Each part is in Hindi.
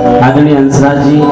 आदरणीय हंसराज जी,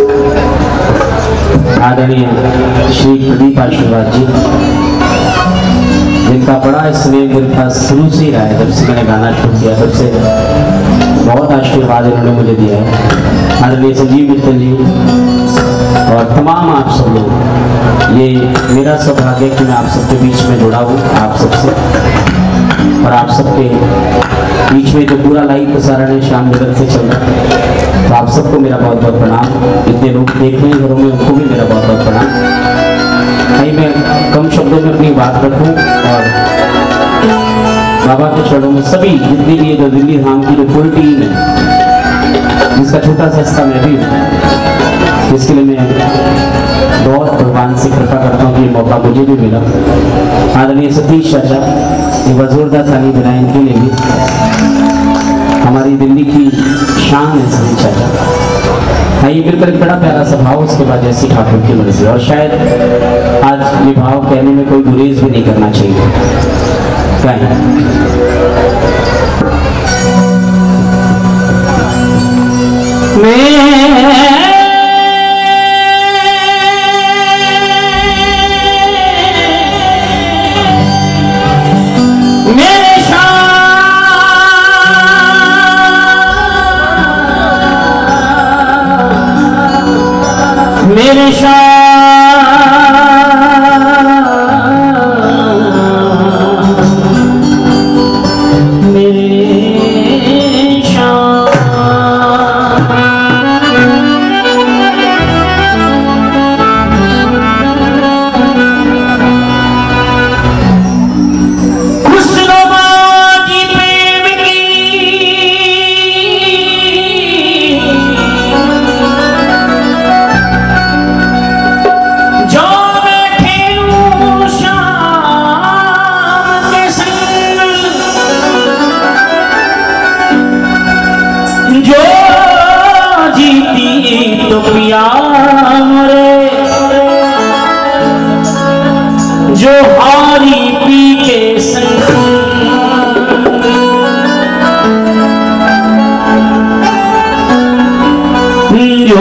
आदरणीय श्री प्रदीप आशीर्वाद जी, जिनका बड़ा स्नेह मेरे पास शुरू से ही रहा है। जब से मैंने गाना शुरू किया तब से बहुत आशीर्वाद इन्होंने मुझे दिया है। आदरणीय संजीव मित्तल जी और तमाम आप सब लोग, ये मेरा सौभाग्य कि मैं आप सबके बीच में जुड़ा हूँ, आप सबसे, और आप सबके बीच में जो पूरा लाइव प्रसारण है शाम जगत से चल रहा है, तो आप सबको मेरा बहुत बहुत प्रणाम। इतने लोग देख रहे हैं घरों में, उनको भी मेरा बहुत बहुत प्रणाम। भाई मैं कम शब्दों में अपनी बात रखूं और बाबा के चरणों में सभी जितनी भी जो दिल्ली धाम की जो पूरी टीम है, जिसका छोटा सा हिस्सा मैं भी हूँ, इसके लिए मैं बहुत भगवान से कृपा करता हूँ कि ये मौका मुझे भी मिला। आदरणीय सतीश चाचा, ये जोरदार ताली बनाए इनके लिए भी। हमारी दिल्ली की शान है सतीश चाचा। आइए मिलकर एक बड़ा प्यारा सा भाव, उसके बाद जैसी ठाकुर की मर्जी। और शायद आज ये भाव कहने में कोई गुरेज भी नहीं करना चाहिए। क्या है? मेरे जो हारी पी के संग जो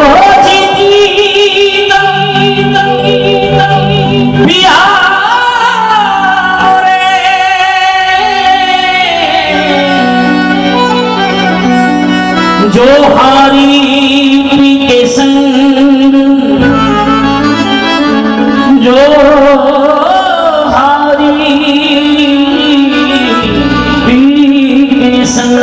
जो हारी पी के संग जो हारी पी के संग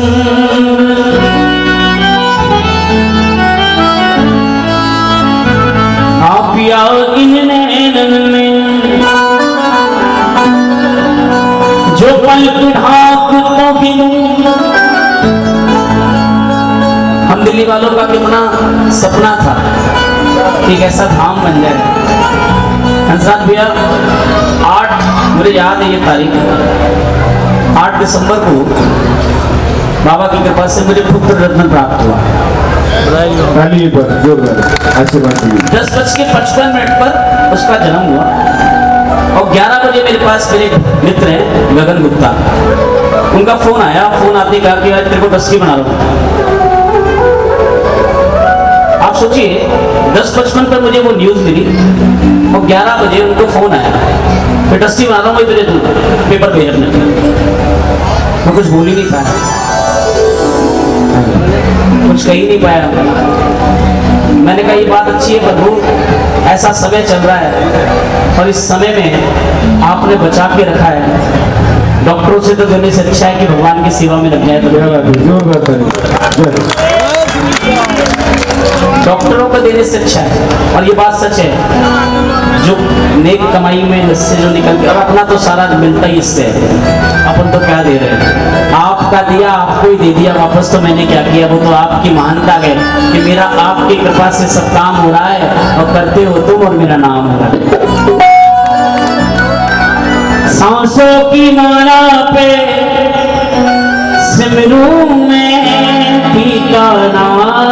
आप या इन नैनन में जो पलक ढाक तो गिनूं। हम दिल्ली वालों का कितना सपना था कि ऐसा धाम बन जाए। हंसराज भैया 8, मुझे याद है ये तारीख, 8 दिसंबर को बाबा की कृपा से मुझे पुत्र रत्न प्राप्त हुआ। 10:55 पर उसका जन्म हुआ और 11 बजे मेरे पास मेरे मित्र हैं गगन गुप्ता, उनका फोन आया। फोन आते कहा कि आज तेरे को दस्ती बना रहा हूँ। आप सोचिए 10:55 पर मुझे वो न्यूज मिली और 11 बजे उनको फोन आया, फिर दस्ती बना रहा हूँ, तुझे तू पेपर भेज अपने। मैं कुछ बोल ही नहीं पाया, कुछ कह ही नहीं पाया। मैंने कहा ये बात अच्छी है प्रभु, ऐसा समय चल रहा है और इस समय में आपने बचा के रखा है। डॉक्टरों से तो देने से अच्छा है कि भगवान की सेवा में लग जाए। डॉक्टरों को देने से अच्छा है, और ये बात सच है, जो नेक कमाई में इससे जो निकल के, और अपना तो सारा मिलता ही इससे है, अपन तो क्या दे रहे हैं। आपका दिया आपको ही दे दिया वापस, तो मैंने क्या किया, वो तो आपकी महानता है कि मेरा आपकी कृपा से सब काम हो रहा है और करते हो तुम और मेरा नाम हो रहा है। सांसों की माला पे सिमरू में ठिकाना,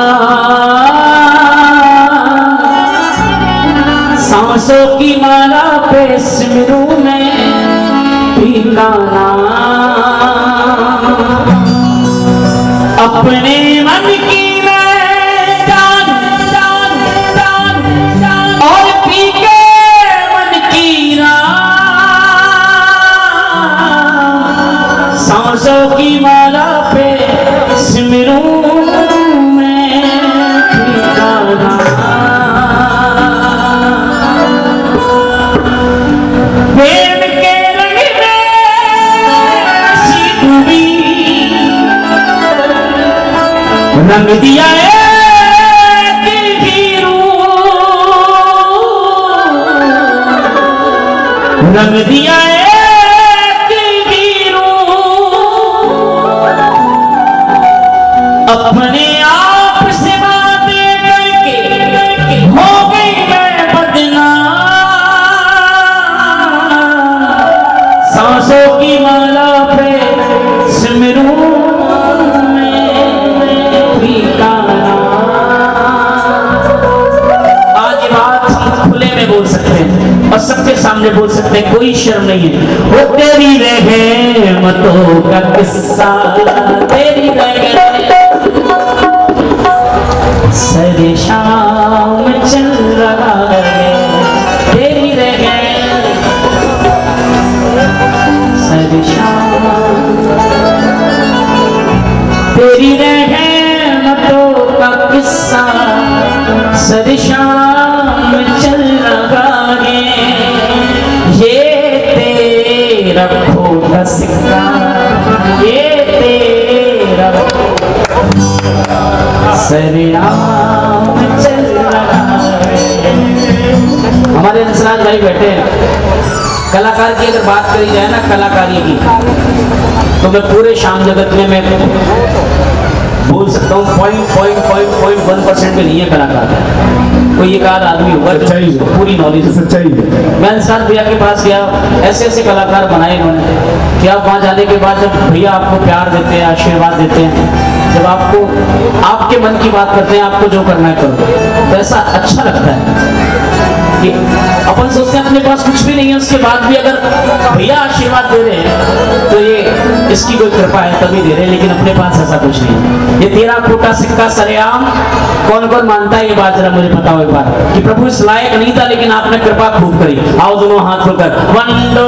सांसों की माला पे सिमरू में ठिकाना, अपने मन की मैं रंग दिया रंग दिया अपने आप से बातें करके हो गई मैं बदनाम। सांसों की माला पे सिमरू बोल सकते हैं और सबके सामने बोल सकते हैं, कोई शर्म नहीं है। वो तेरी रहमतों का किस्सा, तेरी सरे शाम चल रहा है, तेरी सरे शाम, तेरी रहमतों का किस्सा सरे शाम चल रहा है। ये तेरा खोटा सिक्का, ये तेरा सरेआम चल रहा है। हमारे अंसराज भाई बैठे हैं। कलाकार की अगर बात करी जाए ना, कलाकारी की, तो मैं पूरे शाम जगत में मैं बोल सकता हूँ 0.1% में नहीं है कलाकार। कोई एक आध आदमी होगा जो पूरी नॉलेज है, सच्चाई है। मैं अंसार भैया के पास गया, ऐसे ऐसे कलाकार बनाए उन्होंने कि आप वहाँ जाने के बाद जब भैया आपको प्यार देते हैं, आशीर्वाद देते हैं, जब आपको आपके मन की बात करते हैं, आपको जो करना है करो, तो ऐसा अच्छा लगता है कि अपन सोचते हैं अपने पास कुछ भी नहीं है, उसके बाद भी अगर भैया आशीर्वाद दे रहे हैं तो ये इसकी कोई कृपा है तभी दे रहे हैं, लेकिन अपने पास ऐसा कुछ नहीं है। ये तेरा खोटा सिक्का सरेआम, कौन कौन मानता है ये बात, जरा मुझे बताओ एक बार कि प्रभु इस लायक नहीं था लेकिन आपने कृपा खूब करी। आओ दोनों हाथ होकर वंदो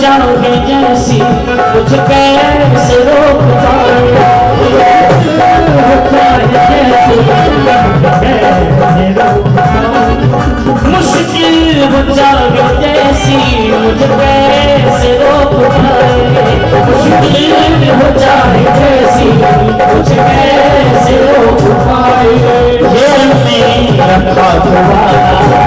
जाओगे जैसी मुझे कैसे रोक पाए, मुश्किल हो जाओगे जैसी मुझे कैसे रोक पाए, मुश्किल हो जाए जैसी मुझे कैसे रोक पाए, ये मेरा खाटवाला,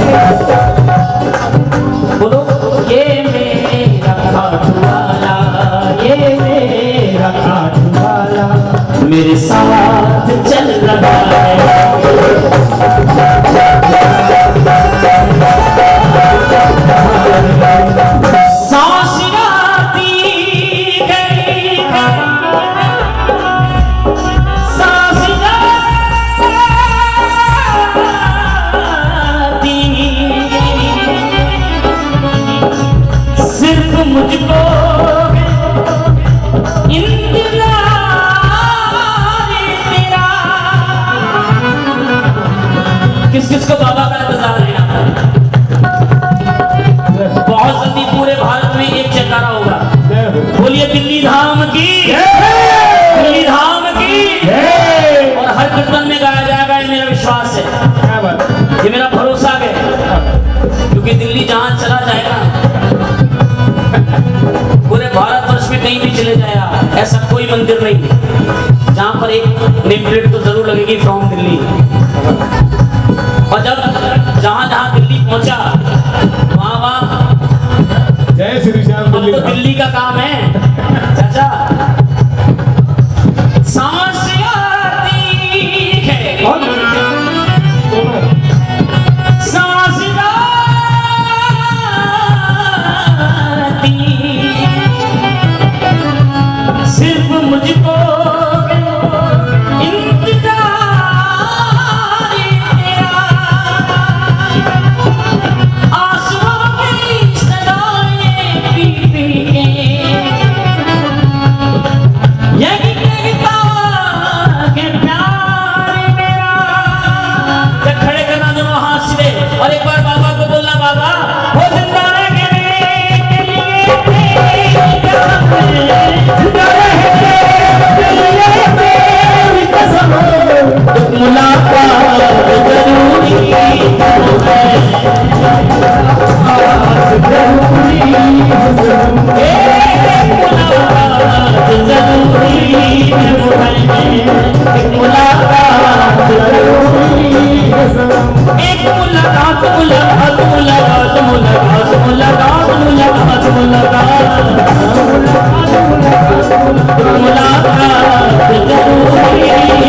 बोलो ये मेरा खाटवाला, ये मेरा खाटवाला मेरे साथ चल रहा है। मुझको किस किस को बाबा का इंतजार है? बहुत जल्दी पूरे भारत में एक जयकारा होगा, बोलिए दिल्ली धाम की, दिल्ली धाम की, और हर कीर्तन में गाया जाएगा, ये मेरा विश्वास है, ये मेरा भरोसा है, क्योंकि दिल्ली जहां चला जाएगा पूरे भारतवर्ष में कहीं भी चले जाएगा, ऐसा कोई मंदिर नहीं जहां पर एक नेम प्लेट तो जरूर लगेगी फ्रॉम दिल्ली। और जब जहां जहां दिल्ली पहुंचा वहां जय श्री श्याम, अब तो दिल्ली का काम है चाचा। सांस आती है, सांस आती सिर्फ मुझको और एक बार बाबा को बोलना, बाबा हो जिंदा रहने के लिए मेरी कसम, मुलाकात जरूरी है, मुलाकात जरूरी है, मुलाकात जरूरी एक मुलाकात मुलाकात मुलाकात मुलाकात मुलाकात मुलाकात मुलाकात जरूरी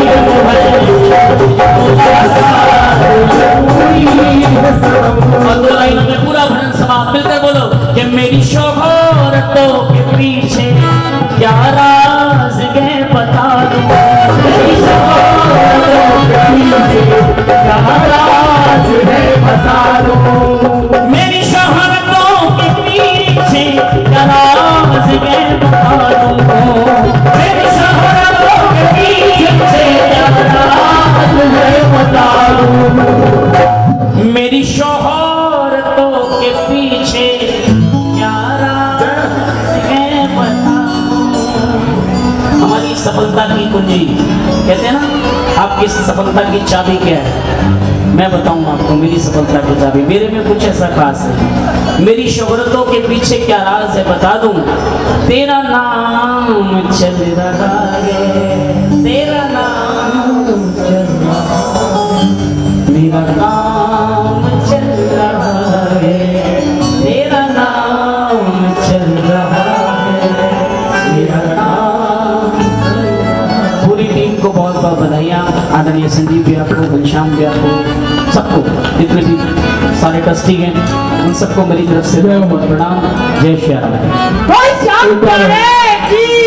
और दो लाइनों में पूरा भजन समाप्त, मिलकर बोलो कि मेरी शोहरतों के पीछे क्या राज है बता दो, मेरी शोहरतों के पीछे क्या राज है बता दो, मेरी शोहरतों के पीछे क्या राज है बता दो, मेरी शोहरतों के पीछे क्या राज है बता दो, मेरी शोहरतों के पीछे क्या राज है बता दो। हमारी सफलता की कुंजी कहते हैं ना, आपकी सफलता की चाबी क्या है? मैं बताऊंगा आपको मेरी सफलता की चाबी। मेरे में कुछ ऐसा खास है, मेरी शोहरतों के पीछे क्या राज है बता दूं, तेरा नाम चल रहा है, तेरा नाम चल रहा है, मेरा नाम चल रहा है, तेरा नाम चल रहा है, मेरा नाम। पूरी टीम को बहुत बहुत बधाइयाँ, आदरणीय संजीव भैया को, घनश्याम भैया को, सबको, जितने भी सारे ट्रस्टी हैं उन सबको मेरी तरफ से बहुत प्रणाम। जय श्री राम।